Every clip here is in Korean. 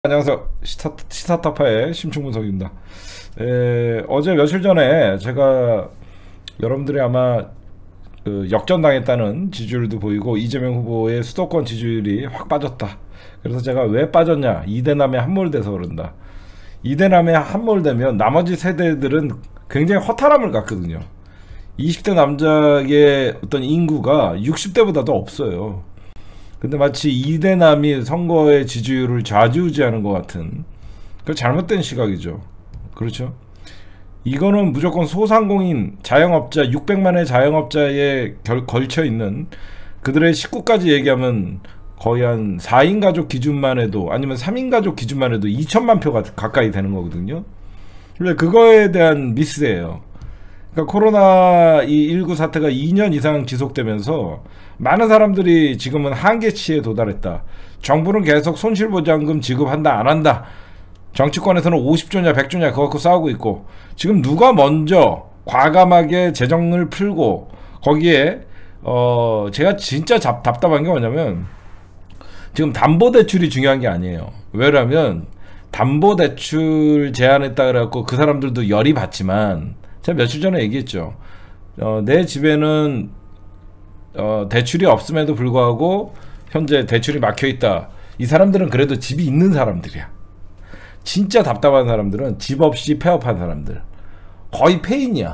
안녕하세요. 시사타파의 심층분석입니다. 어제 며칠 전에 제가 여러분들이 아마 역전당했다는 지지율도 보이고 이재명 후보의 수도권 지지율이 확 빠졌다. 그래서 제가 왜 빠졌냐, 이대남에 함몰돼서 그런다. 이대남에 함몰되면 나머지 세대들은 굉장히 허탈함을 갖거든요. 20대 남자의 어떤 인구가 60대보다도 없어요. 근데 마치 이대남이 선거의 지지율을 좌지우지하는 것 같은, 그 잘못된 시각이죠. 그렇죠? 이거는 무조건 소상공인, 자영업자, 600만의 자영업자에 걸쳐 있는 그들의 식구까지 얘기하면 거의 한 4인 가족 기준만 해도, 아니면 3인 가족 기준만 해도 2천만 표가 가까이 되는 거거든요. 근데 그거에 대한 미스예요. 그러니까 코로나19 사태가 2년 이상 지속되면서 많은 사람들이 지금은 한계치에 도달했다. 정부는 계속 손실보장금 지급한다 안 한다. 정치권에서는 50조냐 100조냐 그거 갖고 싸우고 있고, 지금 누가 먼저 과감하게 재정을 풀고, 거기에 제가 진짜 답답한 게 뭐냐면, 지금 담보대출이 중요한 게 아니에요. 왜냐면 담보대출 제한했다 그래갖고 그 사람들도 열이 받지만, 제가 며칠 전에 얘기했죠. 내 집에는 대출이 없음에도 불구하고 현재 대출이 막혀있다. 이 사람들은 그래도 집이 있는 사람들이야. 진짜 답답한 사람들은 집 없이 폐업한 사람들, 거의 폐인이야.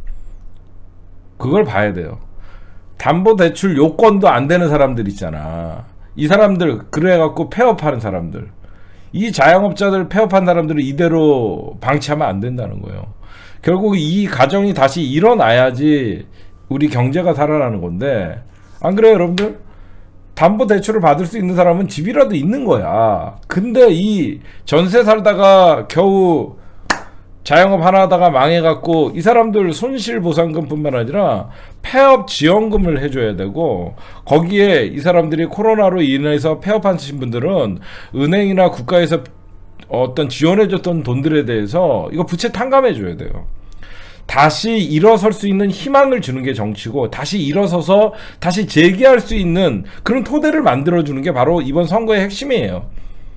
그걸 봐야 돼요. 담보대출 요건도 안 되는 사람들 있잖아. 이 사람들 그래갖고 폐업하는 사람들, 이 자영업자들 폐업한 사람들을 이대로 방치하면 안 된다는 거예요. 결국 이 가정이 다시 일어나야지 우리 경제가 살아나는 건데, 안 그래요 여러분들? 담보대출을 받을 수 있는 사람은 집이라도 있는 거야. 근데 이 전세 살다가 겨우 자영업 하나 하다가 망해갖고 이 사람들 손실보상금 뿐만 아니라 폐업 지원금을 해줘야 되고, 거기에 이 사람들이 코로나로 인해서 폐업하신 분들은 은행이나 국가에서 어떤 지원해줬던 돈들에 대해서 이거 부채 탕감해줘야 돼요. 다시 일어설 수 있는 희망을 주는 게 정치고, 다시 일어서서 다시 재기할 수 있는 그런 토대를 만들어주는 게 바로 이번 선거의 핵심이에요.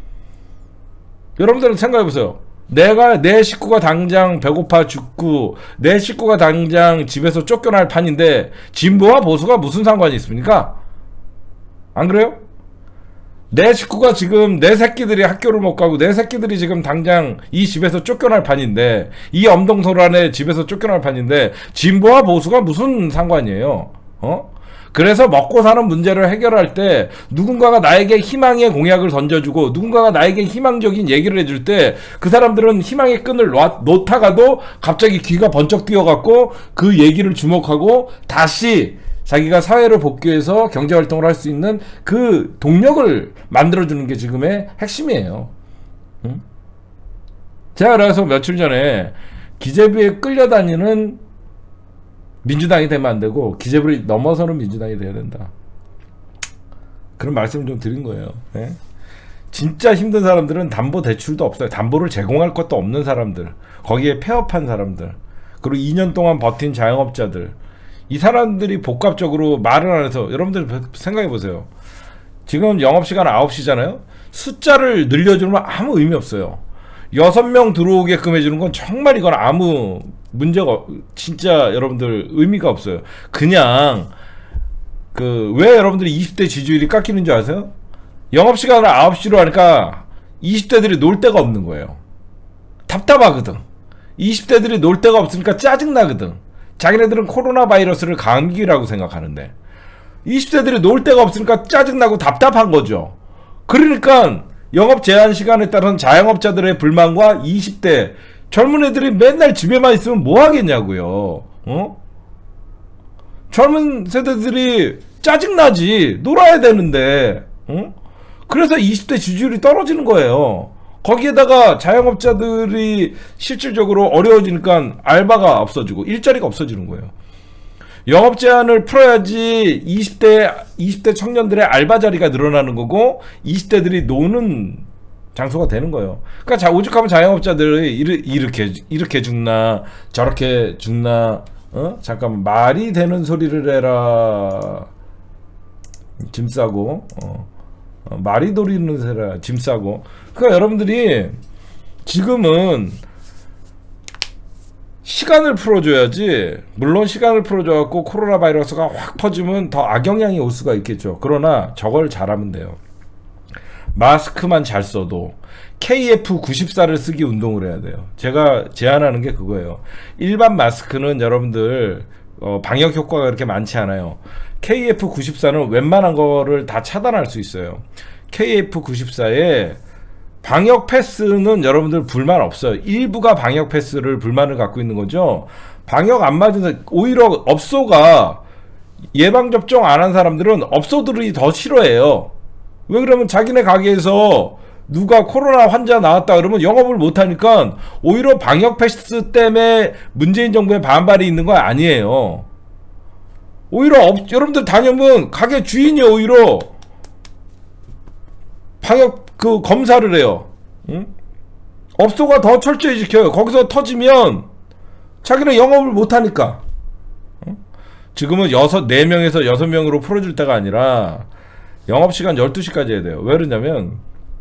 여러분들은 생각해보세요. 내 식구가 당장 배고파 죽고, 내 식구가 당장 집에서 쫓겨날 판인데 진보와 보수가 무슨 상관이 있습니까? 안 그래요? 내 식구가 지금, 내 새끼들이 학교를 못 가고 내 새끼들이 지금 당장 이 집에서 쫓겨날 판인데, 이 엄동소란의 집에서 쫓겨날 판인데 진보와 보수가 무슨 상관이에요? 그래서 먹고 사는 문제를 해결할 때 누군가가 나에게 희망의 공약을 던져주고, 누군가가 나에게 희망적인 얘기를 해줄 때 그 사람들은 희망의 끈을 놓다가도 갑자기 귀가 번쩍 뛰어갖고 그 얘기를 주목하고 다시 자기가 사회로 복귀해서 경제활동을 할 수 있는 그 동력을 만들어주는 게 지금의 핵심이에요. 응? 제가 그래서 며칠 전에 기재부에 끌려다니는 민주당이 되면 안 되고, 기재부를 넘어서는 민주당이 돼야 된다. 그런 말씀을 좀 드린 거예요. 네? 진짜 힘든 사람들은 담보대출도 없어요. 담보를 제공할 것도 없는 사람들, 거기에 폐업한 사람들, 그리고 2년 동안 버틴 자영업자들, 이 사람들이 복합적으로 말을 안 해서, 여러분들 생각해 보세요. 지금 영업시간 9시잖아요. 숫자를 늘려주면 아무 의미 없어요. 6명 들어오게끔 해주는 건 정말 이건 아무 문제가, 진짜 여러분들 의미가 없어요. 그냥 왜 여러분들이 20대 지지율이 깎이는 줄 아세요? 영업시간을 9시로 하니까 20대들이 놀 데가 없는 거예요. 답답하거든. 20대들이 놀 데가 없으니까 짜증나거든. 자기네들은 코로나 바이러스를 감기라고 생각하는데 20대들이 놀 데가 없으니까 짜증나고 답답한 거죠. 그러니까 영업 제한 시간에 따른 자영업자들의 불만과 20대 젊은 애들이 맨날 집에만 있으면 뭐 하겠냐고요. 젊은 세대들이 짜증나지, 놀아야 되는데. 그래서 20대 지지율이 떨어지는 거예요. 거기에다가 자영업자들이 실질적으로 어려워지니까 알바가 없어지고 일자리가 없어지는 거예요. 영업 제한을 풀어야지 20대 청년들의 알바 자리가 늘어나는 거고, 20대들이 노는 장소가 되는 거예요. 그러니까 오죽하면 자영업자들이 이렇게 죽나 저렇게 죽나, 잠깐 말이 되는 소리를 해라. 짐 싸고 말이 도리는 새라 짐 싸고. 그러니까 여러분들이 지금은 시간을 풀어줘야지. 물론 시간을 풀어줘갖고 코로나 바이러스가 확 퍼지면 더 악영향이 올 수가 있겠죠. 그러나 저걸 잘하면 돼요. 마스크만 잘 써도 KF94를 쓰기 운동을 해야 돼요. 제가 제안하는 게 그거예요. 일반 마스크는 여러분들 방역 효과가 그렇게 많지 않아요. KF94는 웬만한 거를 다 차단할 수 있어요. KF94에 방역 패스는 여러분들 불만 없어요. 일부가 방역 패스를 불만을 갖고 있는 거죠. 방역 안 맞은, 오히려 업소가 예방접종 안 한 사람들은 업소들이 더 싫어해요. 왜 그러면 자기네 가게에서 누가 코로나 환자 나왔다 그러면 영업을 못하니까 오히려 방역 패스 때문에 문재인 정부의 반발이 있는 거 아니에요. 오히려 여러분들 다녀보면 가게 주인이 오히려 방역 검사를 해요. 응? 업소가 더 철저히 지켜요. 거기서 터지면 자기는 영업을 못하니까. 응? 지금은 4명에서 6명으로 풀어줄 때가 아니라 영업시간 12시까지 해야 돼요. 왜 그러냐면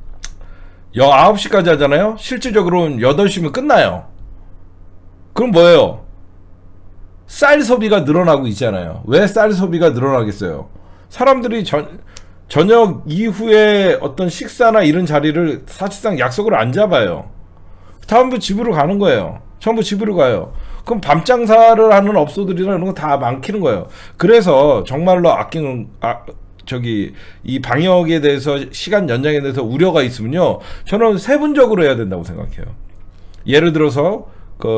9시까지 하잖아요. 실질적으로는 8시면 끝나요. 그럼 뭐예요? 쌀 소비가 늘어나고 있잖아요. 왜 쌀 소비가 늘어나겠어요? 사람들이 저녁 이후에 어떤 식사나 이런 자리를 사실상 약속을 안 잡아요. 다음부터 집으로 가는 거예요. 전부 집으로 가요. 그럼 밤 장사를 하는 업소들이나 이런 거 다 막히는 거예요. 그래서 정말로 이 방역에 대해서 시간 연장에 대해서 우려가 있으면요, 저는 세분적으로 해야 된다고 생각해요. 예를 들어서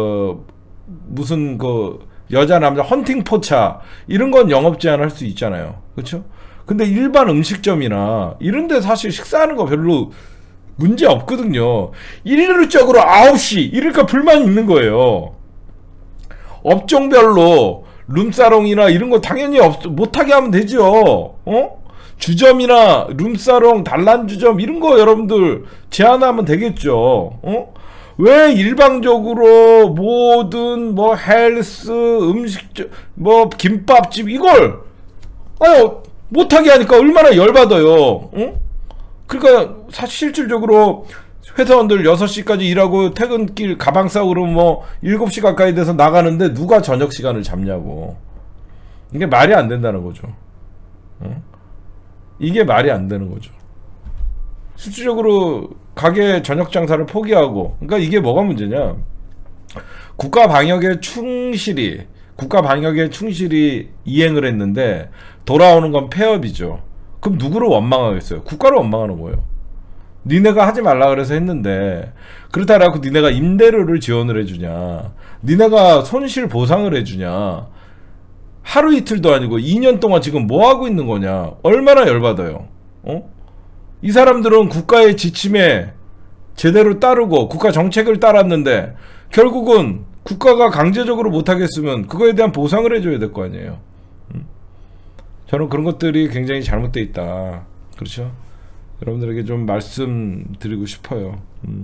무슨 여자 남자 헌팅 포차 이런 건 영업 제한할 수 있잖아요. 그렇죠? 근데 일반 음식점이나 이런 데 사실 식사하는 거 별로 문제 없거든요. 일률적으로 9시 이러니까 불만이 있는 거예요. 업종별로 룸사롱이나 이런 거 당연히 못하게 하면 되죠. 주점이나 룸사롱, 단란주점 이런 거 여러분들 제한하면 되겠죠. 왜 일방적으로 모든 헬스, 음식점, 김밥집 이걸 못하게 하니까 얼마나 열받아요. 그러니까 사실 실질적으로 회사원들 6시까지 일하고 퇴근길 가방 싸고 그러면 7시 가까이 돼서 나가는데 누가 저녁 시간을 잡냐고. 이게 말이 안 된다는 거죠. 이게 말이 안 되는 거죠. 실질적으로 가게 저녁 장사를 포기하고, 그러니까 이게 뭐가 문제냐? 국가 방역에 충실히 이행을 했는데 돌아오는 건 폐업이죠. 그럼 누구를 원망하겠어요? 국가를 원망하는 거예요. 니네가 하지 말라 그래서 했는데, 그렇다고 니네가 임대료를 지원을 해주냐, 니네가 손실 보상을 해주냐, 하루 이틀도 아니고 2년 동안 지금 뭐 하고 있는 거냐. 얼마나 열받아요. 이 사람들은 국가의 지침에 제대로 따르고 국가 정책을 따랐는데 결국은 국가가 강제적으로 못하겠으면 그거에 대한 보상을 해줘야 될 거 아니에요. 저는 그런 것들이 굉장히 잘못되어 있다. 그렇죠? 여러분들에게 좀 말씀드리고 싶어요.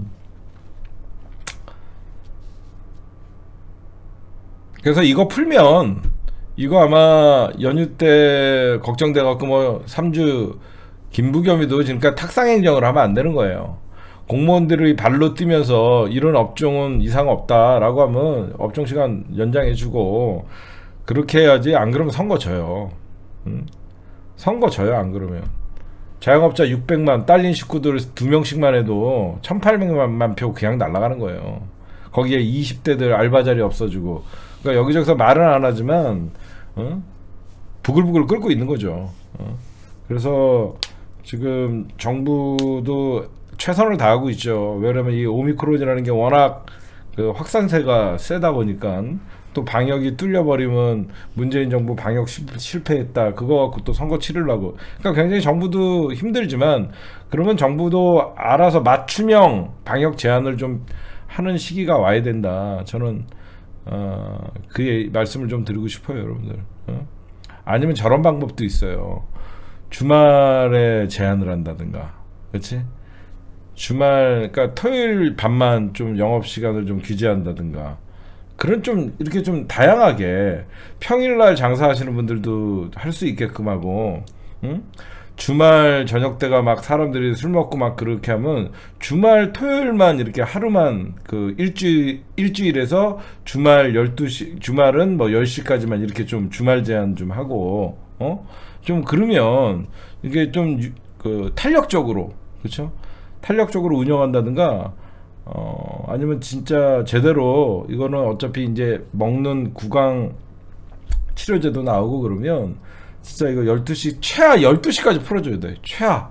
그래서 이거 풀면, 이거 아마 연휴 때 걱정돼갖고 3주 김부겸이도 지금까지 탁상행정을 하면 안 되는 거예요. 공무원들이 발로 뛰면서 이런 업종은 이상 없다라고 하면 업종 시간 연장해주고 그렇게 해야지. 안 그러면 선거 져요. 선거 져요. 안 그러면 자영업자 600만, 딸린 식구들 2명씩만 해도 1800만 표 그냥 날아가는 거예요. 거기에 20대들 알바 자리 없어지고. 그러니까 여기저기서 말은 안 하지만 부글부글 끓고 있는 거죠. 그래서 지금 정부도 최선을 다하고 있죠. 왜냐면 이 오미크론이라는 게 워낙 확산세가 세다 보니까 또 방역이 뚫려버리면 문재인 정부 방역 실패했다, 그거 갖고 또 선거 치르려고. 그러니까 굉장히 정부도 힘들지만, 그러면 정부도 알아서 맞춤형 방역 제한을 좀 하는 시기가 와야 된다. 저는 그 말씀을 좀 드리고 싶어요, 여러분들. 아니면 저런 방법도 있어요. 주말에 제한을 한다든가, 그렇지? 그러니까 토요일 밤만 좀 영업 시간을 좀 규제한다든가, 그런 좀 이렇게 좀 다양하게 평일날 장사하시는 분들도 할 수 있게끔 하고, 주말 저녁 때가 막 사람들이 술 먹고 막 그렇게 하면 주말 토요일만 이렇게 하루만 그 일주일에서 주말 12시, 주말은 뭐 10시까지만 이렇게 좀 주말 제한 좀 하고, 좀 그러면 이게 좀 그 탄력적으로, 그쵸? 탄력적으로 운영한다든가, 아니면 진짜 제대로 이거는 어차피 이제 먹는 구강 치료제도 나오고 그러면 진짜 이거 12시, 최하 12시까지 풀어줘야 돼. 최하.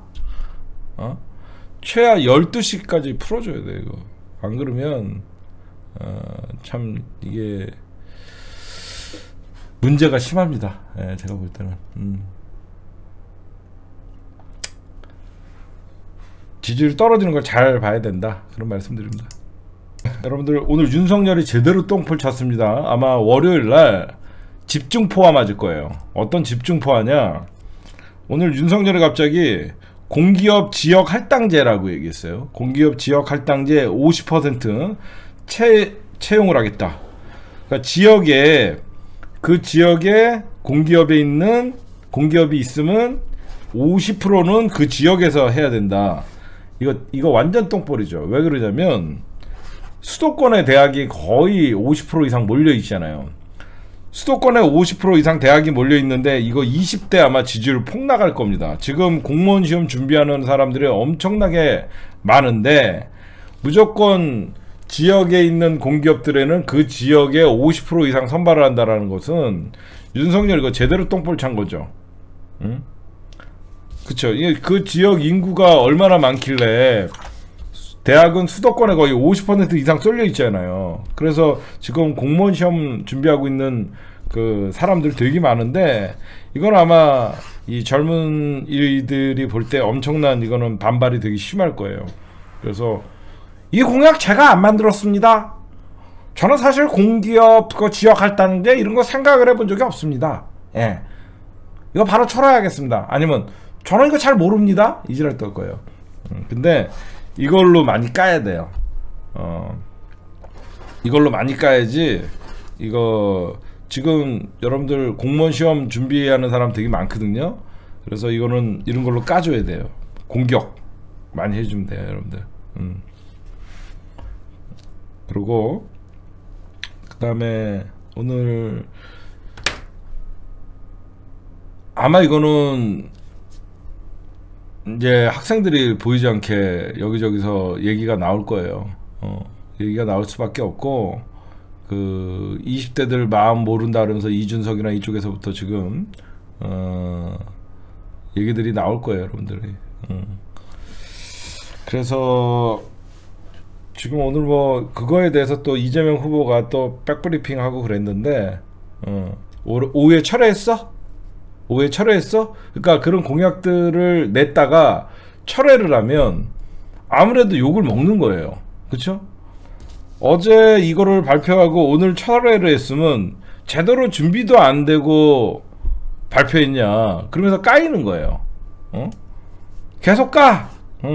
최하 12시까지 풀어줘야 돼, 이거. 안 그러면, 참, 이게, 문제가 심합니다. 예, 제가 볼 때는. 지지율 떨어지는 걸 잘 봐야 된다. 그런 말씀드립니다. 여러분들, 오늘 윤석열이 제대로 똥풀 쳤습니다. 아마 월요일 날 집중포화 맞을 거예요. 어떤 집중포화냐? 오늘 윤석열이 갑자기 공기업 지역 할당제라고 얘기했어요. 공기업 지역 할당제 50% 채용을 하겠다. 그러니까 지역에, 그 지역에 공기업에 있는, 공기업이 있으면 50%는 그 지역에서 해야 된다. 이거 완전 똥볼이죠. 왜 그러냐면 수도권의 대학이 거의 50% 이상 몰려 있잖아요. 수도권에 50% 이상 대학이 몰려 있는데 이거 20대 아마 지지율 폭락할 겁니다. 지금 공무원 시험 준비하는 사람들이 엄청나게 많은데 무조건 지역에 있는 공기업들에는 그 지역에 50% 이상 선발을 한다라는 것은 윤석열 이거 제대로 똥볼 찬 거죠. 응? 그쵸. 그 지역 인구가 얼마나 많길래 대학은 수도권에 거의 50% 이상 쏠려 있잖아요. 그래서 지금 공무원 시험 준비하고 있는 그 사람들 되게 많은데 이건 아마 이 젊은 이들이 볼 때 엄청난 이거는 반발이 되게 심할 거예요. 그래서 이 공약 제가 안 만들었습니다. 저는 사실 공기업 그 지역 할당제 이런 거 생각을 해본 적이 없습니다. 예. 이거 바로 철회하겠습니다. 아니면 저는 이거 잘 모릅니다. 이지랄 떨 거예요. 근데 이걸로 많이 까야 돼요. 이걸로 많이 까야지. 이거 지금 여러분들 공무원 시험 준비하는 사람 되게 많거든요. 그래서 이거는 이런 걸로 까줘야 돼요. 공격 많이 해주면 돼요, 여러분들. 그리고 그 다음에 오늘 아마 이거는 이제 학생들이 보이지 않게 여기저기서 얘기가 나올 거예요. 얘기가 나올 수밖에 없고, 그 20대들 마음 모른다 그러면서 이준석이나 이쪽에서부터 지금 얘기들이 나올 거예요, 여러분들이. 그래서 지금 오늘 뭐 그거에 대해서 또 이재명 후보가 또 백브리핑 하고 그랬는데, 오후에 철회했어? 오해 철회했어? 그러니까 그런 공약들을 냈다가 철회를 하면 아무래도 욕을 먹는 거예요. 그쵸? 어제 이거를 발표하고 오늘 철회를 했으면 제대로 준비도 안 되고 발표했냐 그러면서 까이는 거예요. 계속 까.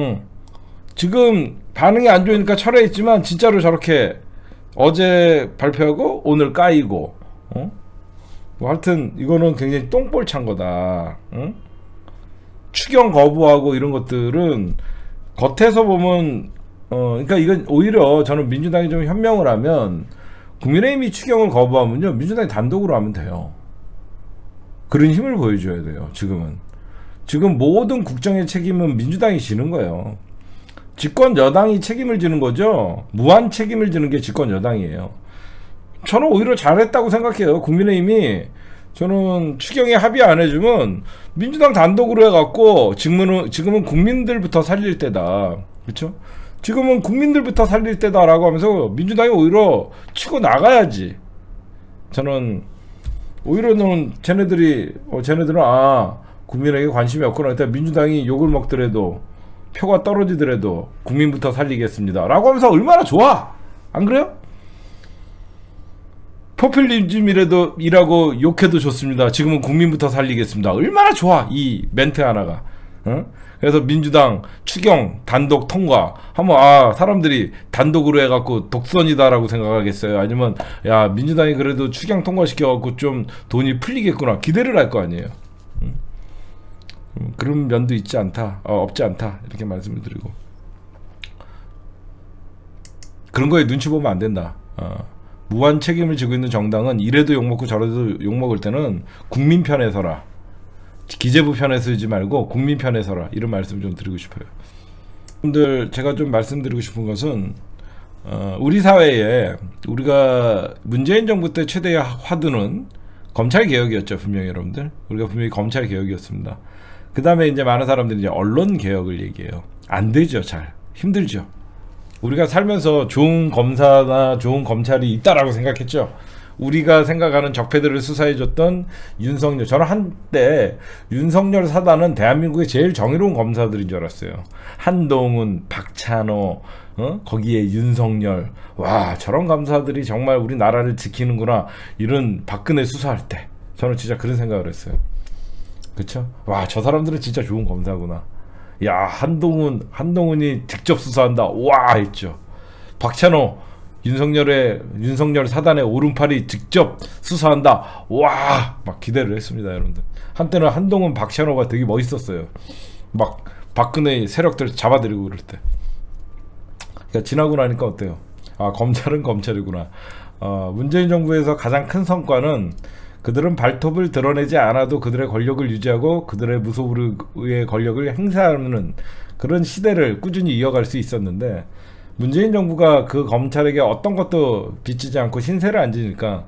지금 반응이 안 좋으니까 철회했지만 진짜로 저렇게 어제 발표하고 오늘 까이고, 뭐 하여튼 이거는 굉장히 똥볼 찬 거다. 응? 추경 거부하고 이런 것들은 겉에서 보면 그러니까 이건 오히려 저는 민주당이 좀 현명을 하면 국민의힘이 추경을 거부하면요 민주당이 단독으로 하면 돼요. 그런 힘을 보여줘야 돼요. 지금 모든 국정의 책임은 민주당이 지는 거예요. 집권 여당이 책임을 지는 거죠. 무한 책임을 지는 게 집권 여당이에요. 저는 오히려 잘했다고 생각해요. 국민의힘이 저는 추경에 합의 안 해주면 민주당 단독으로 해갖고 지금은 국민들부터 살릴 때다. 그렇죠? 지금은 국민들부터 살릴 때다라고 하면서 민주당이 오히려 치고 나가야지. 저는 오히려는 쟤네들은 국민에게 관심이 없구나. 그러니까 민주당이 욕을 먹더라도 표가 떨어지더라도 국민부터 살리겠습니다 라고 하면서 얼마나 좋아. 안 그래요? 포퓰리즘이라도 일하고 욕해도 좋습니다. 지금은 국민부터 살리겠습니다. 얼마나 좋아 이 멘트 하나가. 그래서 민주당 추경 단독 통과 하면 사람들이 단독으로 해갖고 독선이다라고 생각하겠어요? 아니면 야 민주당이 그래도 추경 통과시켜갖고 좀 돈이 풀리겠구나 기대를 할 거 아니에요. 그런 면도 있지 않다, 없지 않다 이렇게 말씀을 드리고, 그런 거에 눈치 보면 안 된다. 무한 책임을 지고 있는 정당은 이래도 욕먹고 저래도 욕먹을 때는 국민 편에 서라. 기재부 편에 서지 말고 국민 편에 서라. 이런 말씀 좀 드리고 싶어요. 여러분들, 제가 좀 말씀드리고 싶은 것은 우리 사회에 우리가 문재인 정부 때 최대의 화두는 검찰개혁이었죠. 분명히 여러분들, 우리가 분명히 검찰개혁이었습니다. 그 다음에 이제 많은 사람들이 이제 언론개혁을 얘기해요. 안 되죠. 잘 힘들죠. 우리가 살면서 좋은 검사나 좋은 검찰이 있다라고 생각했죠. 우리가 생각하는 적폐들을 수사해줬던 윤석열, 저는 한때 윤석열 사단은 대한민국의 제일 정의로운 검사들인 줄 알았어요. 한동훈, 박찬호, 거기에 윤석열, 와, 저런 검사들이 정말 우리나라를 지키는구나, 이런 박근혜 수사할 때 저는 진짜 그런 생각을 했어요. 그쵸? 와, 저 사람들은 진짜 좋은 검사구나. 야, 한동훈이 직접 수사한다, 와 했죠. 박찬호, 윤석열 사단의 오른팔이 직접 수사한다, 와, 막 기대를 했습니다. 여러분들, 한때는 한동훈, 박찬호가 되게 멋있었어요. 막 박근혜 세력들 잡아들이고 그럴 때. 그러니까 지나고 나니까 어때요? 아, 검찰은 검찰이구나. 문재인 정부에서 가장 큰 성과는 그들은 발톱을 드러내지 않아도 그들의 권력을 유지하고 그들의 무소불위의 권력을 행사하는 그런 시대를 꾸준히 이어갈 수 있었는데, 문재인 정부가 그 검찰에게 어떤 것도 비치지 않고 신세를 안 지니까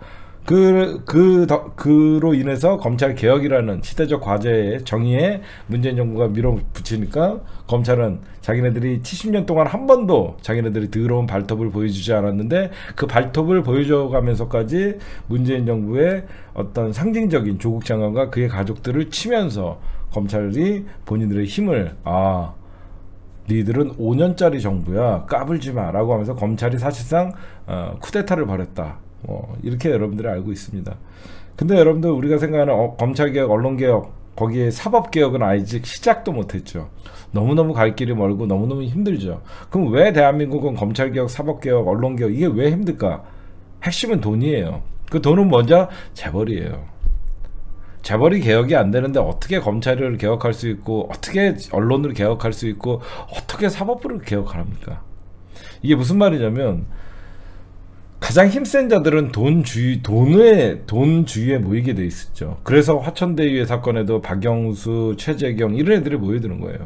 그로 인해서 검찰 개혁이라는 시대적 과제의 정의에 문재인 정부가 밀어붙이니까 검찰은 자기네들이 70년 동안 한 번도 자기네들이 더러운 발톱을 보여주지 않았는데, 그 발톱을 보여줘가면서까지 문재인 정부의 어떤 상징적인 조국 장관과 그의 가족들을 치면서 검찰이 본인들의 힘을, 니들은 5년짜리 정부야, 까불지 마 라고 하면서 검찰이 사실상 쿠데타를 벌였다, 이렇게 여러분들이 알고 있습니다. 근데 여러분들, 우리가 생각하는 검찰개혁, 언론개혁, 거기에 사법개혁은 아직 시작도 못했죠. 너무너무 갈 길이 멀고 너무너무 힘들죠. 그럼 왜 대한민국은 검찰개혁, 사법개혁, 언론개혁, 이게 왜 힘들까? 핵심은 돈이에요. 그 돈은 먼저 재벌이에요. 재벌이 개혁이 안 되는데 어떻게 검찰을 개혁할 수 있고, 어떻게 언론을 개혁할 수 있고, 어떻게 사법부를 개혁합니까? 이게 무슨 말이냐면, 가장 힘센 자들은 돈 주위에 모이게 돼 있었죠. 그래서 화천대유의 사건에도 박영수, 최재경 이런 애들이 모여드는 거예요.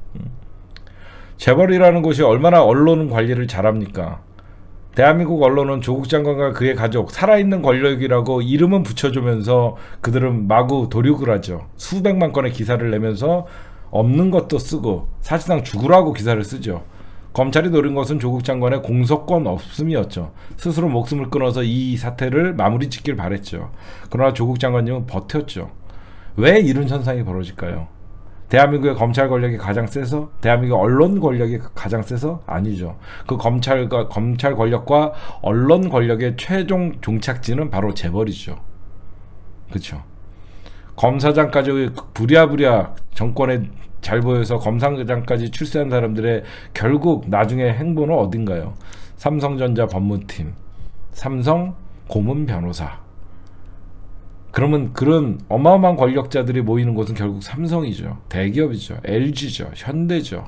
재벌이라는 곳이 얼마나 언론 관리를 잘합니까? 대한민국 언론은 조국 장관과 그의 가족, 살아있는 권력이라고 이름은 붙여주면서 그들은 마구 도륙을 하죠. 수백만 건의 기사를 내면서 없는 것도 쓰고 사실상 죽으라고 기사를 쓰죠. 검찰이 노린 것은 조국 장관의 공소권 없음이었죠. 스스로 목숨을 끊어서 이 사태를 마무리 짓길 바랬죠. 그러나 조국 장관님은 버텼죠. 왜 이런 현상이 벌어질까요? 대한민국의 검찰 권력이 가장 세서? 대한민국 언론 권력이 가장 세서? 아니죠. 그 검찰 권력과 언론 권력의 최종 종착지는 바로 재벌이죠. 그렇죠. 검사장까지 부랴부랴 정권에 잘 보여서 검사장까지 출세한 사람들의 결국 나중에 행보는 어딘가요? 삼성전자 법무팀, 삼성 고문 변호사. 그러면 그런 어마어마한 권력자들이 모이는 곳은 결국 삼성이죠. 대기업이죠. LG죠. 현대죠.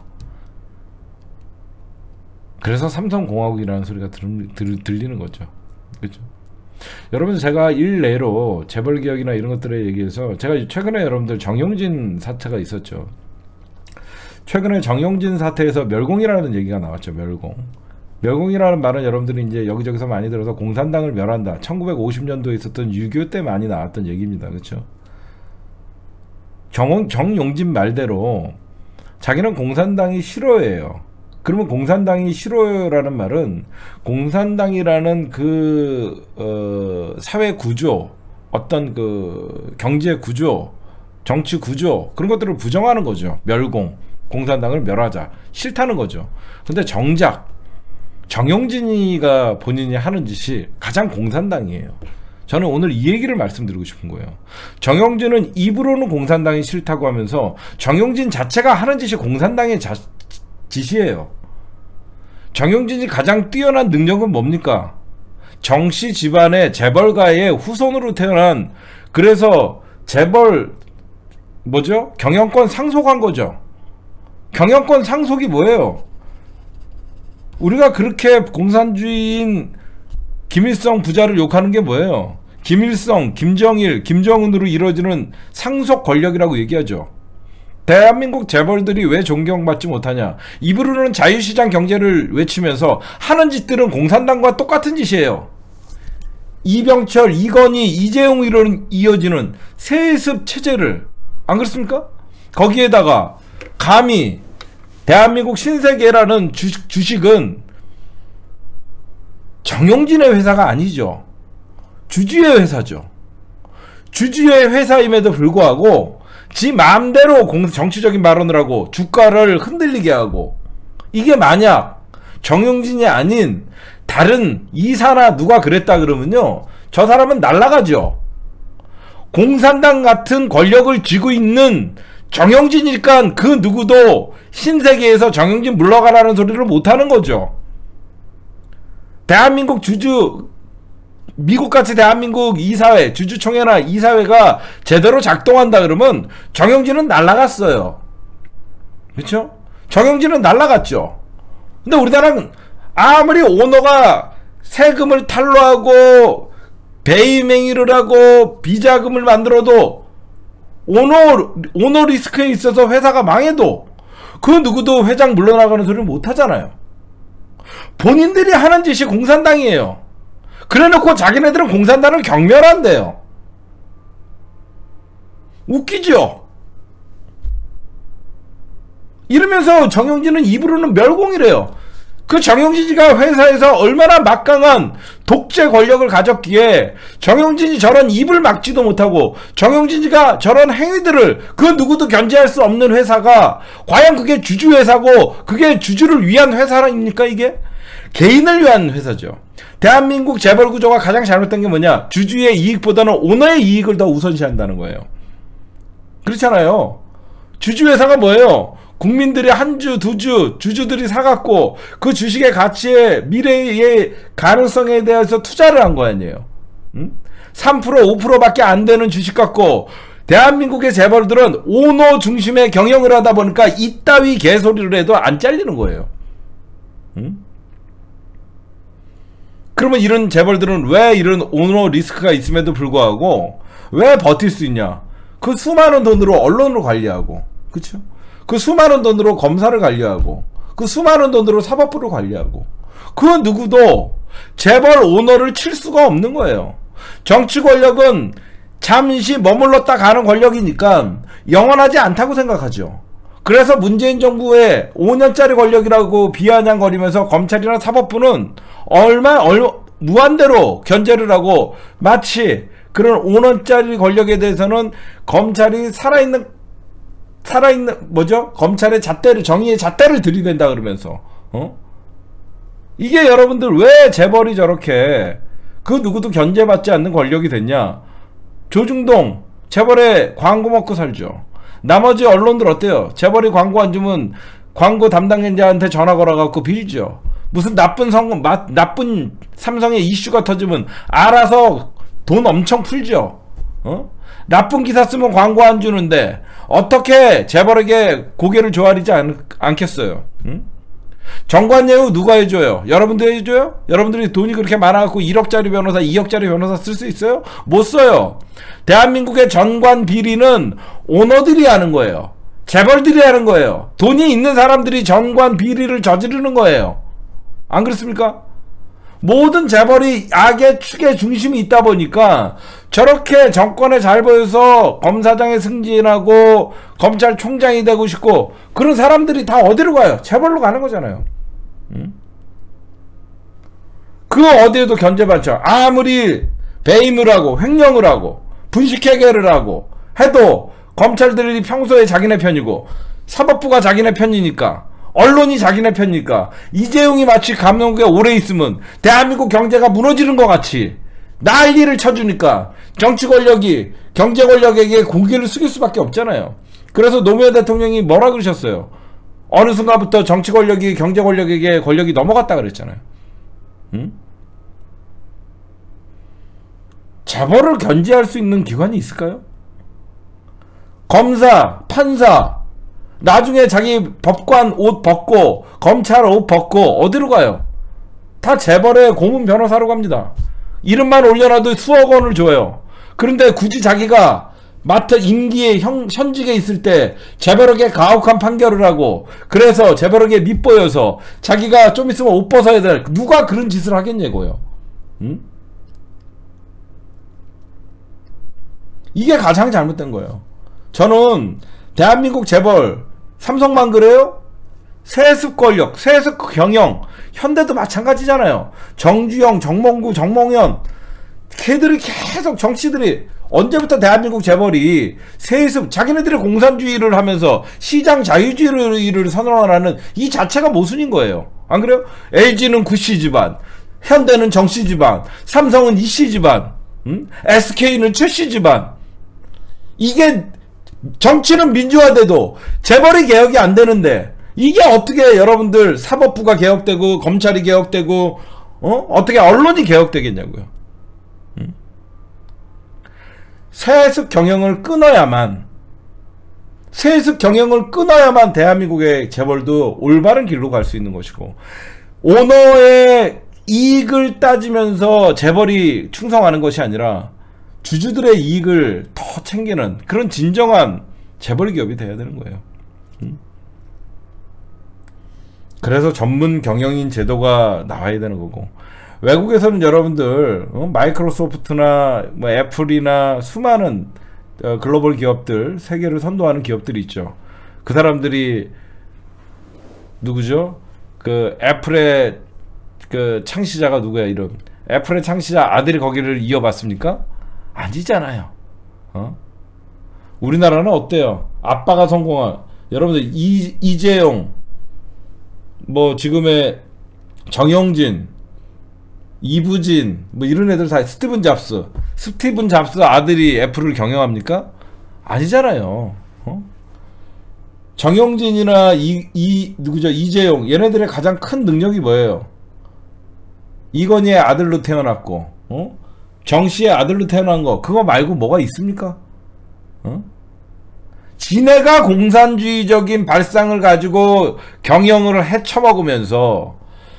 그래서 삼성공화국이라는 소리가 들리는 거죠. 그렇죠? 여러분, 제가 일례로 재벌개혁이나 이런 것들에 얘기해서, 제가 최근에 여러분들 정용진 사태가 있었죠. 최근에 정용진 사태에서 멸공이라는 얘기가 나왔죠. 멸공이라는 말은 여러분들이 이제 여기저기서 많이 들어서 공산당을 멸한다, 1950년도에 있었던 6.25 때 많이 나왔던 얘기입니다. 그렇죠? 정용진 말대로 자기는 공산당이 싫어해요. 그러면 공산당이 싫어요라는 말은 공산당이라는 그 사회 구조, 어떤 그 경제 구조, 정치 구조, 그런 것들을 부정하는 거죠. 공산당을 멸하자, 싫다는 거죠. 근데 정작 정용진이가 본인이 하는 짓이 가장 공산당이에요. 저는 오늘 이 얘기를 말씀드리고 싶은 거예요. 정용진은 입으로는 공산당이 싫다고 하면서 정용진 자체가 하는 짓이 공산당의 짓이에요. 정용진이 가장 뛰어난 능력은 뭡니까? 정씨 집안의 재벌가의 후손으로 태어난, 그래서 재벌 뭐죠? 경영권 상속한 거죠. 경영권 상속이 뭐예요? 우리가 그렇게 공산주의인 김일성 부자를 욕하는 게 뭐예요? 김일성, 김정일, 김정은으로 이루어지는 상속 권력이라고 얘기하죠. 대한민국 재벌들이 왜 존경받지 못하냐? 입으로는 자유시장 경제를 외치면서 하는 짓들은 공산당과 똑같은 짓이에요. 이병철, 이건희, 이재용으로 이어지는 세습 체제를, 안 그렇습니까? 거기에다가 감히 대한민국 신세계라는 주식은 정용진의 회사가 아니죠. 주주의 회사죠. 주주의 회사임에도 불구하고 지 마음대로 정치적인 발언을 하고 주가를 흔들리게 하고, 이게 만약 정용진이 아닌 다른 이사나 누가 그랬다 그러면요, 저 사람은 날아가죠. 공산당 같은 권력을 쥐고 있는 정용진이니까 그 누구도 신세계에서 정용진 물러가라는 소리를 못하는 거죠. 대한민국 미국같이 대한민국 이사회, 주주총회나 이사회가 제대로 작동한다 그러면 정용진은 날아갔어요. 그렇죠? 정용진은 날아갔죠. 근데 우리나라는 아무리 오너가 세금을 탈루하고 배임 행위를 하고 비자금을 만들어도 오너 리스크에 있어서 회사가 망해도 그 누구도 회장 물러나가는 소리를 못 하잖아요. 본인들이 하는 짓이 공산당이에요. 그래놓고 자기네들은 공산당을 경멸한대요. 웃기죠? 이러면서 정용진은 입으로는 멸공이래요. 그 정용진이가 회사에서 얼마나 막강한 독재 권력을 가졌기에 정용진이 저런 입을 막지도 못하고 정용진이가 저런 행위들을 그 누구도 견제할 수 없는 회사가 과연 그게 주주회사고 그게 주주를 위한 회사입니까? 이게 개인을 위한 회사죠. 대한민국 재벌 구조가 가장 잘못된 게 뭐냐? 주주의 이익보다는 오너의 이익을 더 우선시한다는 거예요. 그렇잖아요. 주주회사가 뭐예요? 국민들이 한 주, 두 주, 주주들이 사갖고 그 주식의 가치에 미래의 가능성에 대해서 투자를 한 거 아니에요. 3%, 5%밖에 안 되는 주식 갖고 대한민국의 재벌들은 오너 중심의 경영을 하다 보니까 이따위 개소리를 해도 안 잘리는 거예요. 그러면 이런 재벌들은 왜 이런 오너 리스크가 있음에도 불구하고 왜 버틸 수 있냐? 그 수많은 돈으로 언론을 관리하고, 그쵸? 그 수많은 돈으로 검사를 관리하고, 그 수많은 돈으로 사법부를 관리하고, 그 누구도 재벌 오너를 칠 수가 없는 거예요. 정치 권력은 잠시 머물렀다 가는 권력이니까 영원하지 않다고 생각하죠. 그래서 문재인 정부의 5년짜리 권력이라고 비아냥거리면서 검찰이나 사법부는 무한대로 견제를 하고, 마치 그런 5년짜리 권력에 대해서는 검찰이 살아있는 검찰의 잣대를, 정의의 잣대를 들이댄다 그러면서, 이게 여러분들 왜 재벌이 저렇게 그 누구도 견제받지 않는 권력이 됐냐? 조중동 재벌의 광고 먹고 살죠. 나머지 언론들 어때요? 재벌이 광고 안 주면 광고 담당자한테 전화 걸어갖고 빌죠. 무슨 나쁜 삼성의 이슈가 터지면 알아서 돈 엄청 풀죠. 나쁜 기사 쓰면 광고 안 주는데 어떻게 재벌에게 고개를 조아리지 않겠어요? 정관예우 누가 해줘요? 여러분들이 해줘요? 여러분들이 돈이 그렇게 많아갖고 1억짜리 변호사, 2억짜리 변호사 쓸 수 있어요? 못 써요. 대한민국의 전관 비리는 오너들이 하는 거예요. 재벌들이 하는 거예요. 돈이 있는 사람들이 전관 비리를 저지르는 거예요. 안 그렇습니까? 모든 재벌이 악의 축의 중심이 있다 보니까 저렇게 정권에 잘 보여서 검사장에 승진하고 검찰총장이 되고 싶고 그런 사람들이 다 어디로 가요? 재벌로 가는 거잖아요. 그 어디에도 견제받죠. 아무리 배임을 하고 횡령을 하고 분식회계를 하고 해도 검찰들이 평소에 자기네 편이고 사법부가 자기네 편이니까, 언론이 자기네 편이니까, 이재용이 마치 감옥에 오래 있으면 대한민국 경제가 무너지는 것 같이 난리를 쳐주니까 정치 권력이 경제 권력에게 고개를 숙일 수밖에 없잖아요. 그래서 노무현 대통령이 뭐라 그러셨어요? 어느 순간부터 정치 권력이 경제 권력에게 권력이 넘어갔다 그랬잖아요. 재벌을 견제할 수 있는 기관이 있을까요? 검사, 판사, 나중에 자기 법관 옷 벗고 검찰 옷 벗고 어디로 가요? 다 재벌의 고문 변호사로 갑니다. 이름만 올려놔도 수억 원을 줘요. 그런데 굳이 자기가 임기에 현직에 있을 때 재벌에게 가혹한 판결을 하고, 그래서 재벌에게 밉보여서 자기가 좀 있으면 옷 벗어야 돼. 누가 그런 짓을 하겠냐고요. 응? 이게 가장 잘못된 거예요. 저는 대한민국 재벌, 삼성만 그래요? 세습 권력, 세습 경영, 현대도 마찬가지잖아요. 정주영, 정몽구, 정몽현, 걔들이 계속, 정치들이 언제부터 대한민국 재벌이 세습, 자기네들이 공산주의를 하면서 시장 자유주의를 선언하는 이 자체가 모순인 거예요. 안 그래요? LG는 구씨 집안, 현대는 정씨 집안, 삼성은 이씨 집안, SK는 최씨 집안. 이게 정치는 민주화돼도 재벌이 개혁이 안 되는데, 이게 어떻게 여러분들 사법부가 개혁되고 검찰이 개혁되고 어떻게 언론이 개혁되겠냐고요. 세습 경영을 끊어야만 대한민국의 재벌도 올바른 길로 갈 수 있는 것이고, 오너의 이익을 따지면서 재벌이 충성하는 것이 아니라 주주들의 이익을 더 챙기는 그런 진정한 재벌 기업이 돼야 되는 거예요. 그래서 전문 경영인 제도가 나와야 되는 거고, 외국에서는 여러분들 마이크로소프트나 뭐 애플이나 수많은 글로벌 기업들, 세계를 선도하는 기업들이 있죠. 그 사람들이 누구죠? 그 애플의 그 창시자가 누구야? 이름. 애플의 창시자 아들이 거기를 이어봤습니까? 아니잖아요. 우리나라는 어때요? 아빠가 성공한, 여러분들 이재용, 뭐 지금의 정영진, 이부진, 뭐 이런 애들 다 스티븐 잡스 아들이 애플을 경영합니까? 아니잖아요. 정영진이나 누구죠? 이재용, 얘네들의 가장 큰 능력이 뭐예요? 이건희의 아들로 태어났고, 정씨의 아들로 태어난 거, 그거 말고 뭐가 있습니까? 지네가 공산주의적인 발상을 가지고 경영을 헤쳐먹으면서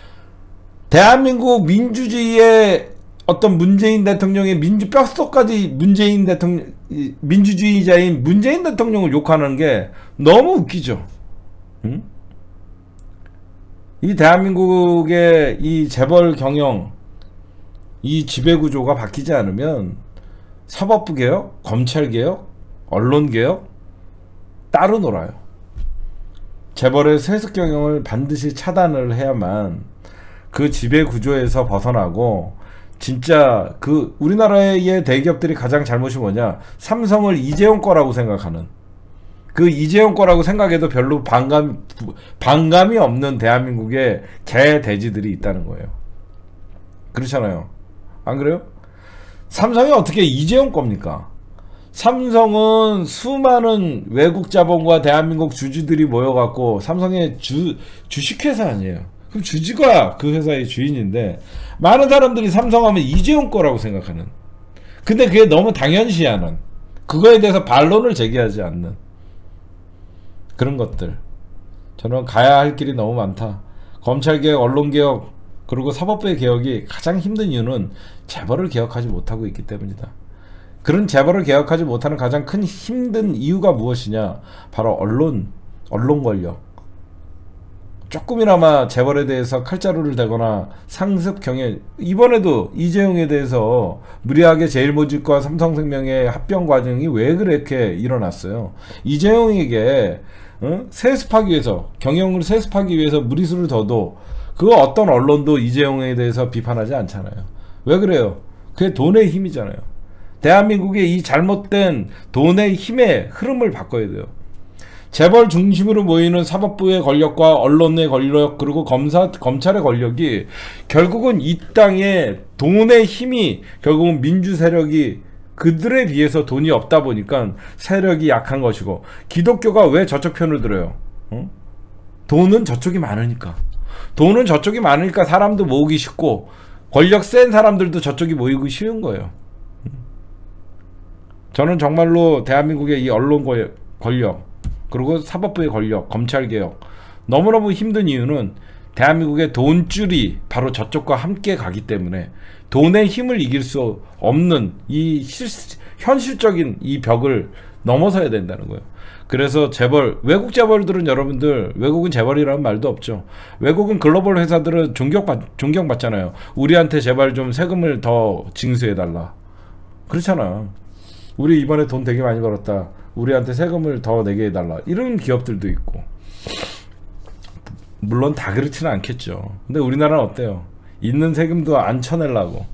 대한민국 민주주의의 어떤 문재인 대통령의 뼛속까지 문재인 대통령, 민주주의자인 문재인 대통령을 욕하는 게 너무 웃기죠. 이 대한민국의 이 재벌 경영, 이 지배구조가 바뀌지 않으면 사법부 개혁, 검찰 개혁, 언론 개혁 따로 놀아요. 재벌의 세습 경영을 반드시 차단을 해야만 그 지배구조에서 벗어나고, 진짜 그 우리나라의 대기업들이 가장 잘못이 뭐냐, 삼성을 이재용 거라고 생각하는, 그 이재용 거라고 생각해도 별로 반감이 없는 대한민국의 개돼지들이 있다는 거예요. 그렇잖아요. 안 그래요? 삼성이 어떻게 이재용 겁니까? 삼성은 수많은 외국 자본과 대한민국 주주들이 모여갖고, 삼성의 주식회사 아니에요. 그럼 주주가 그 회사의 주인인데, 많은 사람들이 삼성하면 이재용 거라고 생각하는, 근데 그게 너무 당연시하는, 그거에 대해서 반론을 제기하지 않는 그런 것들. 저는 가야 할 길이 너무 많다. 검찰개혁, 언론개혁, 그리고 사법부의 개혁이 가장 힘든 이유는 재벌을 개혁하지 못하고 있기 때문이다. 그런 재벌을 개혁하지 못하는 가장 큰 힘든 이유가 무엇이냐? 바로 언론 권력. 조금이나마 재벌에 대해서 칼자루를 대거나 상습 경영, 이번에도 이재용에 대해서 무리하게 제일모직과 삼성생명의 합병 과정이 왜 그렇게 일어났어요? 이재용에게 세습하기 위해서, 경영을 세습하기 위해서 무리수를 둬도 그거 어떤 언론도 이재용에 대해서 비판하지 않잖아요. 왜 그래요? 그게 돈의 힘이잖아요. 대한민국의 이 잘못된 돈의 힘의 흐름을 바꿔야 돼요. 재벌 중심으로 모이는 사법부의 권력과 언론의 권력, 그리고 검찰의 권력이 결국은 이 땅에 돈의 힘이, 결국은 민주 세력이 그들에 비해서 돈이 없다 보니까 세력이 약한 것이고, 기독교가 왜 저쪽 편을 들어요? 돈은 저쪽이 많으니까. 돈은 저쪽이 많으니까 사람도 모으기 쉽고, 권력 센 사람들도 저쪽이 모이기 쉬운 거예요. 저는 정말로 대한민국의 이 언론 권력, 그리고 사법부의 권력, 검찰개혁 너무너무 힘든 이유는 대한민국의 돈줄이 바로 저쪽과 함께 가기 때문에 돈의 힘을 이길 수 없는 이 현실적인 이 벽을 넘어서야 된다는 거예요. 그래서 재벌, 외국 재벌들은 여러분들, 외국은 재벌이라는 말도 없죠. 외국은 글로벌 회사들은 존경받잖아요. 우리한테 제발 좀 세금을 더 징수해달라. 그렇잖아. 우리 이번에 돈 되게 많이 벌었다. 우리한테 세금을 더 내게 해달라. 이런 기업들도 있고. 물론 다 그렇지는 않겠죠. 근데 우리나라는 어때요? 있는 세금도 안 쳐내려고.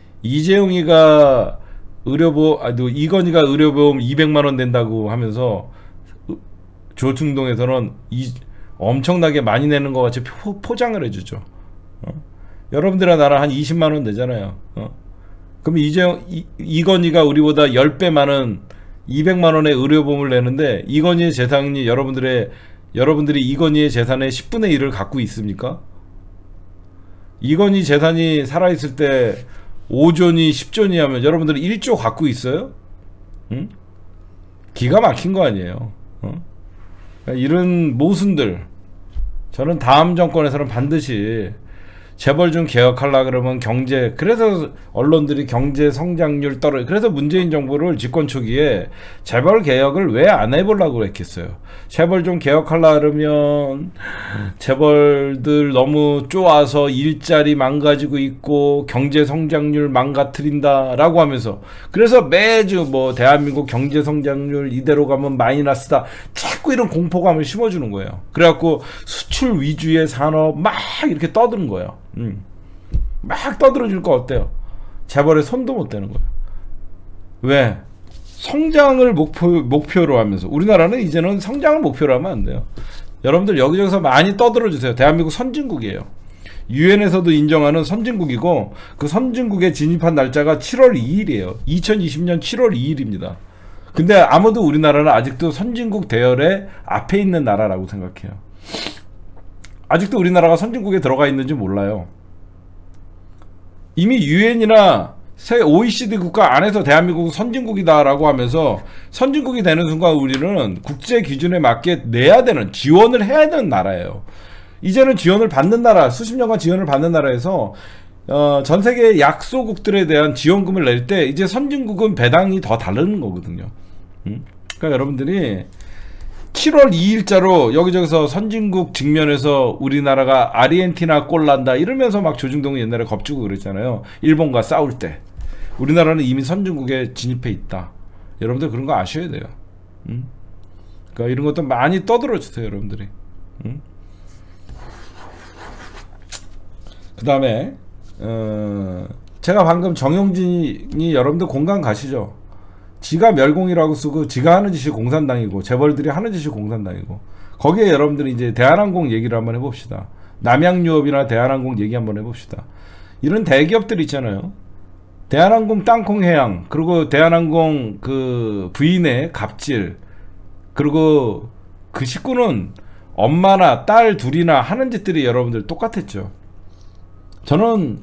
이재용이가 이건희가 의료보험 200만원 낸다고 하면서 조중동에서는 엄청나게 많이 내는 것 같이 포장을 해주죠. 여러분들이나 나라 한 20만원 내잖아요. 그럼 이건희가 우리보다 10배 많은 200만원의 의료보험을 내는데 이건희의 재산이 여러분들이 이건희의 재산의 10분의 1을 갖고 있습니까? 이건희 재산이 살아있을 때 5조니 10조니 하면 여러분들이 1조 갖고 있어요? 응? 기가 막힌 거 아니에요. 그러니까 이런 모순들, 저는 다음 정권에서는 반드시 재벌 좀 개혁하려 그러면 그래서 언론들이 경제 성장률 그래서 문재인 정부를 집권 초기에 재벌 개혁을 왜 안 해보려고 했겠어요. 재벌 좀 개혁하려 그러면 재벌들 너무 쪼아서 일자리 망가지고 있고 경제 성장률 망가뜨린다 라고 하면서, 그래서 매주 뭐 대한민국 경제 성장률 이대로 가면 마이너스다, 자꾸 이런 공포감을 심어주는 거예요. 그래갖고 수출 위주의 산업 막 이렇게 떠드는 거예요. 막 떠들어줄 거 어때요? 재벌에 손도 못 대는 거예요. 왜? 성장을 목표로 하면서. 우리나라는 이제는 성장을 목표로 하면 안 돼요. 여러분들 여기저기서 많이 떠들어주세요. 대한민국 선진국이에요. 유엔에서도 인정하는 선진국이고, 그 선진국에 진입한 날짜가 7월 2일이에요 2020년 7월 2일입니다 근데 아무도 우리나라는 아직도 선진국 대열에 앞에 있는 나라라고 생각해요. 아직도 우리나라가 선진국에 들어가 있는지 몰라요. 이미 유엔이나 새 OECD 국가 안에서 대한민국은 선진국이다라고 하면서, 선진국이 되는 순간 우리는 국제 기준에 맞게 내야 되는, 지원을 해야 되는 나라예요. 이제는 지원을 받는 나라, 수십 년간 지원을 받는 나라에서 전 세계 약소국들에 대한 지원금을 낼 때 이제 선진국은 배당이 더 다르는 거거든요. 그러니까 여러분들이 7월 2일자로 여기저기서 선진국 직면에서 우리나라가 아르헨티나 꼴 난다 이러면서 막 조중동이 옛날에 겁주고 그랬잖아요. 일본과 싸울 때. 우리나라는 이미 선진국에 진입해 있다. 여러분들 그런 거 아셔야 돼요. 그러니까 이런 것도 많이 떠들어 주세요, 여러분들이. 그 다음에 제가 방금 정용진이, 여러분들 공감 가시죠? 지가 멸공이라고 쓰고 지가 하는 짓이 공산당이고 재벌들이 하는 짓이 공산당이고, 거기에 여러분들이 이제 대한항공 얘기를 한번 해봅시다. 남양유업이나 대한항공 얘기 한번 해봅시다. 이런 대기업들 있잖아요. 대한항공 땅콩해양, 그리고 대한항공 그 부인의 갑질, 그리고 그 식구는 엄마나 딸 둘이나 하는 짓들이 여러분들 똑같았죠. 저는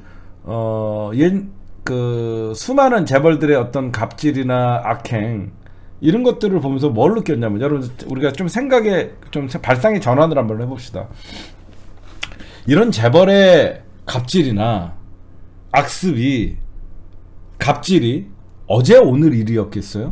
그 수많은 재벌들의 어떤 갑질이나 악행 이런 것들을 보면서 뭘 느꼈냐면, 여러분 우리가 좀 생각에 좀 발상의 전환을 한번 해봅시다. 이런 재벌의 갑질이나 악습이, 갑질이 어제 오늘 일이었겠어요?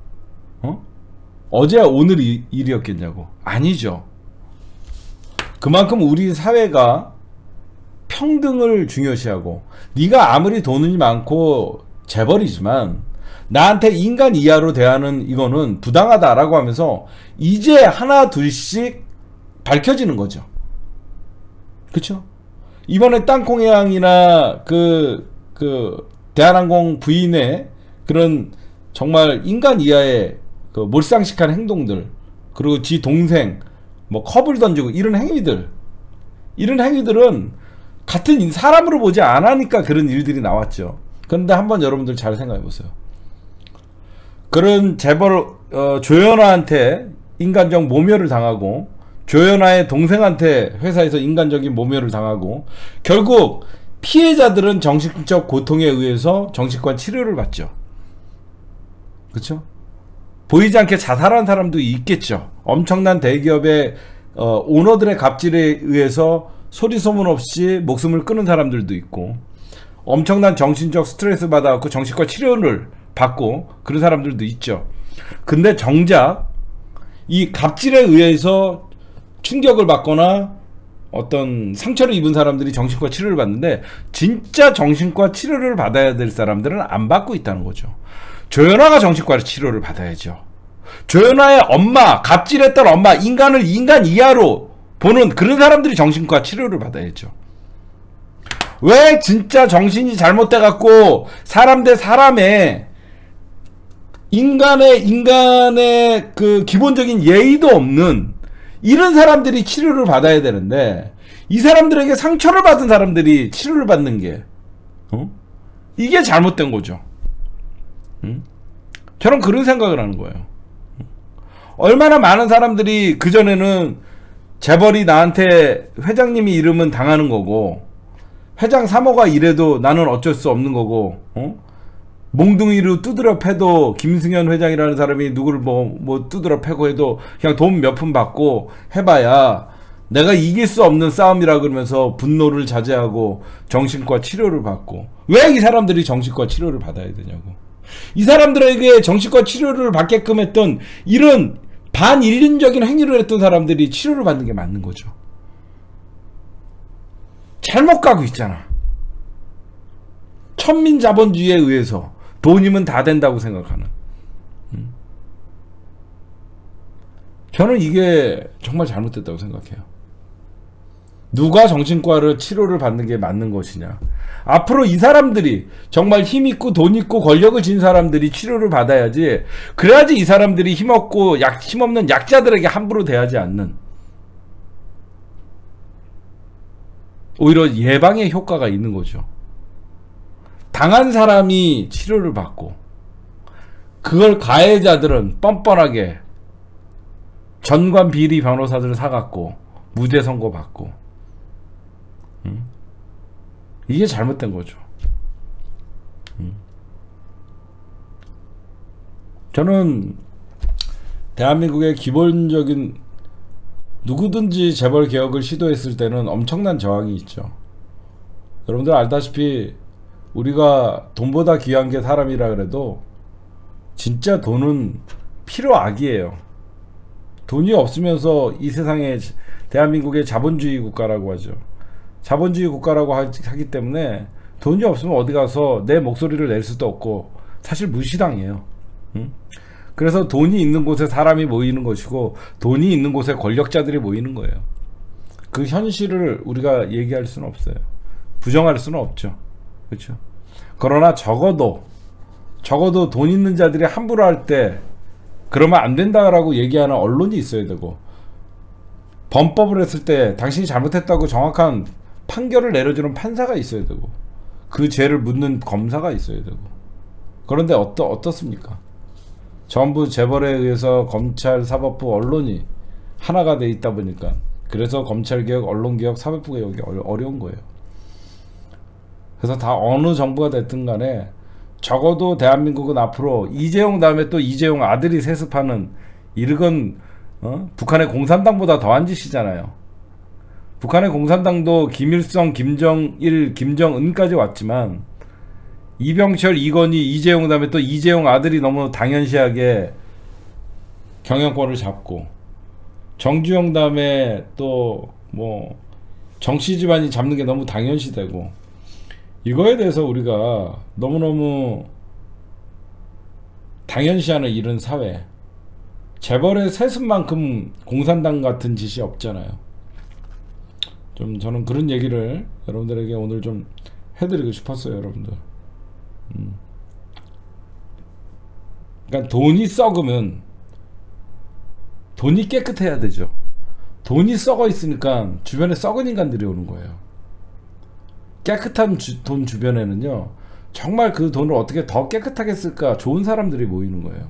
어제 오늘 일이었겠냐고. 아니죠. 그만큼 우리 사회가 평등을 중요시하고, 네가 아무리 돈이 많고 재벌이지만 나한테 인간 이하로 대하는 이거는 부당하다라고 하면서 이제 하나 둘씩 밝혀지는 거죠. 그쵸? 이번에 땅콩해양이나 그 대한항공 부인의 그런 정말 인간 이하의 그 몰상식한 행동들, 그리고 지 동생 뭐 컵을 던지고 이런 행위들은 같은 사람으로 보지 않으니까 그런 일들이 나왔죠. 그런데 한번 여러분들 잘 생각해 보세요. 그런 재벌 조연아한테 인간적 모멸을 당하고, 조연아의 동생한테 회사에서 인간적인 모멸을 당하고, 결국 피해자들은 정신적 고통에 의해서 정신과 치료를 받죠. 그쵸? 보이지 않게 자살한 사람도 있겠죠. 엄청난 대기업의 오너들의 갑질에 의해서 소리 소문 없이 목숨을 끊은 사람들도 있고, 엄청난 정신적 스트레스 받아갖고 정신과 치료를 받고 그런 사람들도 있죠. 근데 정작 이 갑질에 의해서 충격을 받거나 어떤 상처를 입은 사람들이 정신과 치료를 받는데, 진짜 정신과 치료를 받아야 될 사람들은 안 받고 있다는 거죠. 조연아가 정신과 치료를 받아야죠. 조연아의 엄마, 갑질했던 엄마, 인간을 인간 이하로 보는 그런 사람들이 정신과 치료를 받아야죠. 왜 진짜 정신이 잘못돼갖고 사람 대 사람의 인간의 그 기본적인 예의도 없는 이런 사람들이 치료를 받아야 되는데, 이 사람들에게 상처를 받은 사람들이 치료를 받는 게 이게 잘못된 거죠. 저는 그런 생각을 하는 거예요. 얼마나 많은 사람들이 그전에는 재벌이 나한테 회장님이 이러면 당하는 거고, 회장 3호가 이래도 나는 어쩔 수 없는 거고, 몽둥이로 두드려 패도 김승현 회장이라는 사람이 누구를 뭐 두드려 패고 해도 그냥 돈 몇 푼 받고 해봐야 내가 이길 수 없는 싸움이라 그러면서 분노를 자제하고 정신과 치료를 받고, 왜 이 사람들이 정신과 치료를 받아야 되냐고. 이 사람들에게 정신과 치료를 받게끔 했던 이런 반인륜적인 행위를 했던 사람들이 치료를 받는 게 맞는 거죠. 잘못 가고 있잖아. 천민자본주의에 의해서 돈이면 다 된다고 생각하는. 저는 이게 정말 잘못됐다고 생각해요. 누가 정신과를 치료를 받는 게 맞는 것이냐. 앞으로 이 사람들이 정말 힘있고 돈있고 권력을 진 사람들이 치료를 받아야지, 그래야지 이 사람들이 힘없고 힘없는 약자들에게 함부로 대하지 않는, 오히려 예방의 효과가 있는 거죠. 당한 사람이 치료를 받고, 그걸 가해자들은 뻔뻔하게 전관 비리 변호사들을 사갖고 무죄 선고 받고, 이게 잘못된 거죠. 저는 대한민국의 기본적인, 누구든지 재벌 개혁을 시도했을 때는 엄청난 저항이 있죠. 여러분들 알다시피 우리가 돈보다 귀한 게 사람이라 그래도 진짜 돈은 필요악이에요. 돈이 없으면서 이 세상에, 대한민국의 자본주의 국가라고 하죠. 자본주의 국가라고 하기 때문에 돈이 없으면 어디 가서 내 목소리를 낼 수도 없고 사실 무시당해요. 그래서 돈이 있는 곳에 사람이 모이는 것이고, 돈이 있는 곳에 권력자들이 모이는 거예요. 그 현실을 우리가 얘기할 수는 없어요. 부정할 수는 없죠. 그렇죠? 그러나 적어도 돈 있는 자들이 함부로 할 때 그러면 안 된다라고 얘기하는 언론이 있어야 되고, 범법을 했을 때 당신이 잘못했다고 정확한 판결을 내려주는 판사가 있어야 되고, 그 죄를 묻는 검사가 있어야 되고. 그런데 어떻습니까? 전부 재벌에 의해서 검찰, 사법부, 언론이 하나가 돼 있다 보니까, 그래서 검찰개혁, 언론개혁, 사법부개혁이 어려운 거예요. 그래서 다 어느 정부가 됐든 간에 적어도 대한민국은 앞으로 이재용 다음에 또 이재용 아들이 세습하는, 이건 북한의 공산당보다 더한 짓이잖아요. 북한의 공산당도 김일성, 김정일, 김정은까지 왔지만, 이병철, 이건희, 이재용 다음에 또 이재용 아들이 너무 당연시하게 경영권을 잡고, 정주영 다음에 또 뭐 정씨 집안이 잡는 게 너무 당연시되고, 이거에 대해서 우리가 너무너무 당연시하는 이런 사회, 재벌의 세습만큼 공산당 같은 짓이 없잖아요. 좀 저는 그런 얘기를 여러분들에게 오늘 좀 해드리고 싶었어요, 여러분들. 그러니까 돈이 썩으면 돈이 깨끗해야 되죠. 돈이 썩어 있으니까 주변에 썩은 인간들이 오는 거예요. 깨끗한 돈 주변에는요, 정말 그 돈을 어떻게 더 깨끗하게 쓸까 좋은 사람들이 모이는 거예요.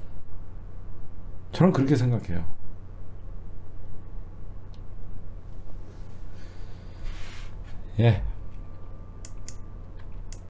저는 그렇게 생각해요. 예.